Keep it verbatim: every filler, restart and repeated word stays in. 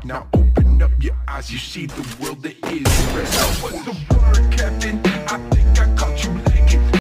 Now open up your eyes, you see the world that is.